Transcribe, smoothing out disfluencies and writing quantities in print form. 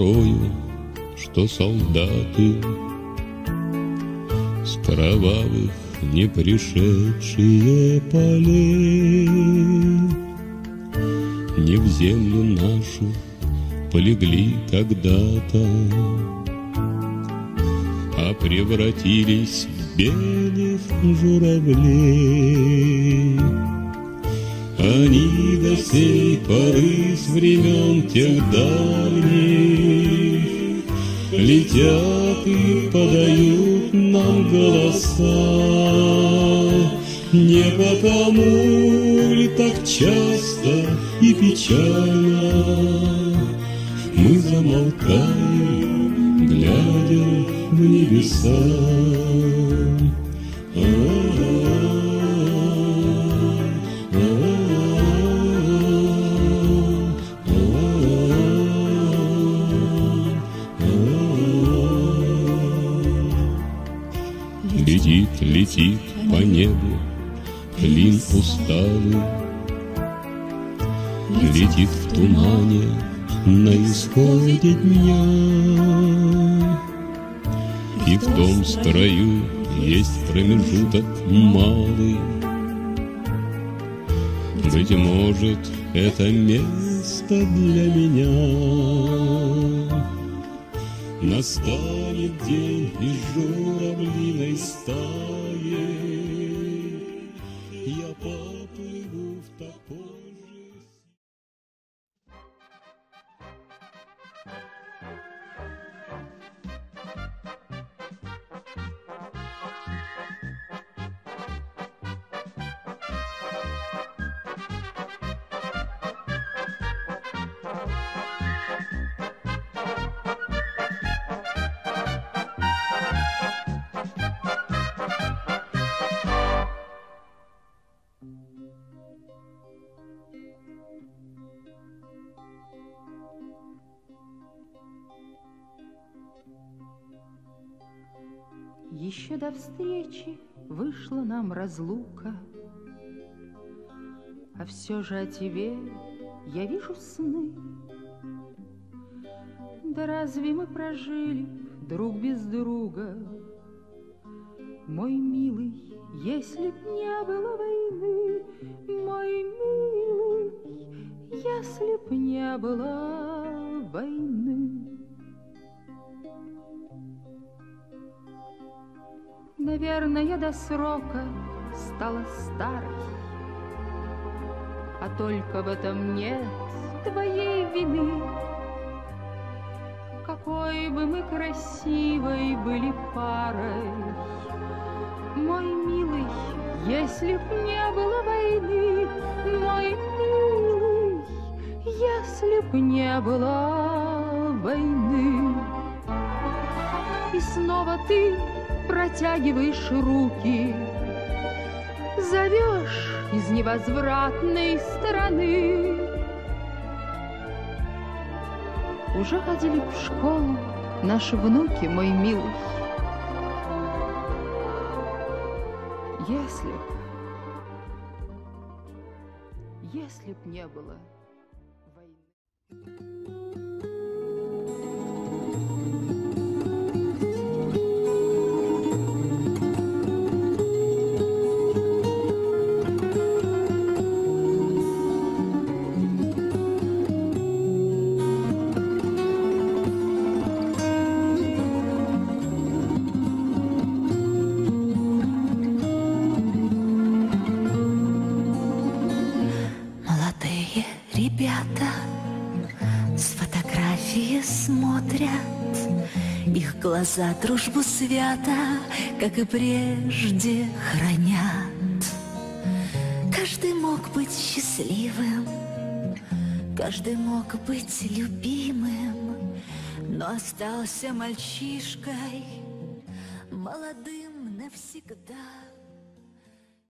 порою, что солдаты с кровавых не пришедшие полей не в землю нашу полегли когда-то, а превратились в белых журавлей. Они до сей поры с времен тех дальних летят и подают нам голоса. Не потому ли так часто и печально мы замолкаем, глядя в небеса? Летит, летит по небу клин усталый, летит в тумане на исходе дня. И в том строю есть промежуток малый. Быть может, это место для меня. Настанет день из журавлиной стаи, я поплыву в такой же. Еще до встречи вышла нам разлука, а все же о тебе я вижу сны. Да разве мы прожили друг без друга, мой милый, если б не было войны, мой милый, если б не было войны. Наверное, я до срока стала старой, а только в этом нет твоей вины. Какой бы мы красивой были парой, мой милый, если б не было войны, мой милый, если б не было войны. И снова ты протягиваешь руки, зовешь из невозвратной стороны. Уже ходили в школу наши внуки, мой милый. Если б не было войны. Их глаза дружбу свято, как и прежде, хранят. Каждый мог быть счастливым, каждый мог быть любимым, но остался мальчишкой, молодым навсегда.